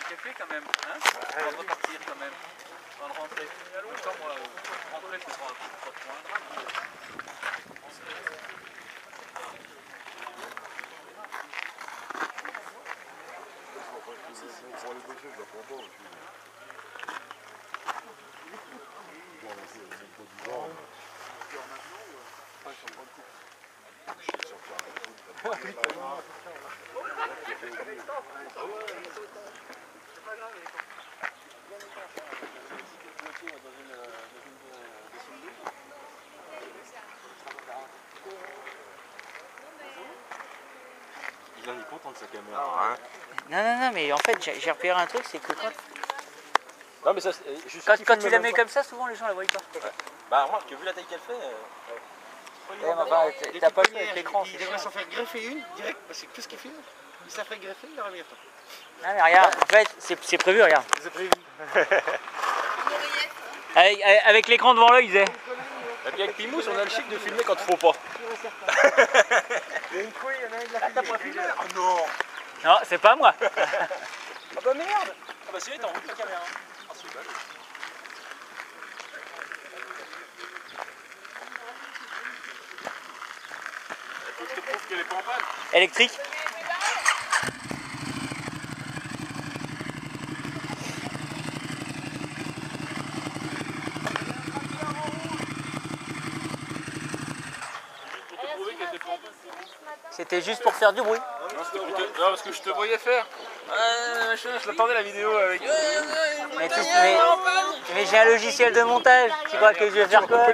café quand même, hein, avant de repartir quand même, avant de rentrer. En même temps, moi, rentrer, c'est pas trop un drame. Pour aller bosser, je la prends pas aussi. Bon, c'est pas du vent. Il en est content de sa caméra, hein. Non, mais en fait, j'ai repéré un truc, c'est que Non, mais ça, quand tu la mets comme ça, souvent les gens la voient pas. Ouais. Bah, remarque que vu la taille qu'elle fait. Ouais, mais enfin, t'as pas le choix avec l'écran. Il devrait s'en faire greffer une, direct, parce que tout ce qu'il fait, il s'en ferait greffer, il aurait mis. Non, mais regarde, en fait, c'est prévu, regarde. C'est prévu. Avec l'écran devant l'œil, il disait. Et puis avec Pimous, on a le chic de filmer quand il faut pas. Il y a une couille, il y en a une de la filmer. Oh non. Non, c'est pas moi. Ah bah merde. Ah bah celui-là, t'as envie de la caméra. Ah, c'est balèze. Faut que je te prouve qu'elle est pas en panne. Électrique. C'était juste pour faire du bruit. Non, parce que je te voyais faire. Je l'attendais la vidéo avec. Mais j'ai un logiciel de montage. Tu crois que je vais faire quoi?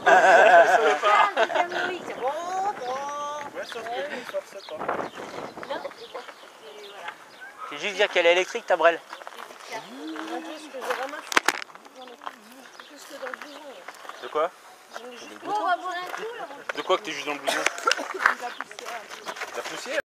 C'est juste dire qu'elle est électrique, ta brelle. De quoi? De quoi que t'es juste dans le blouson? La poussière.